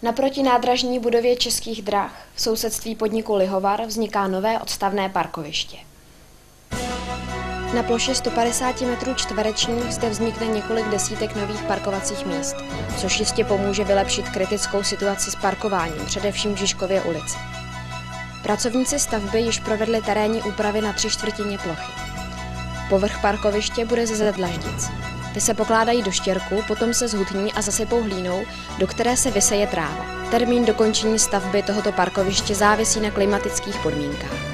Na protinádražní budově Českých drah v sousedství podniku Lihovar vzniká nové odstavné parkoviště. Na ploše 150 m2 zde vznikne několik desítek nových parkovacích míst, což jistě pomůže vylepšit kritickou situaci s parkováním, především v Žižkově ulici. Pracovníci stavby již provedli terénní úpravy na 3/4 plochy. Povrch parkoviště bude ze dlaždic. Ty se pokládají do štěrku, potom se zhutní a zasypou hlínou, do které se vyseje tráva. Termín dokončení stavby tohoto parkoviště závisí na klimatických podmínkách.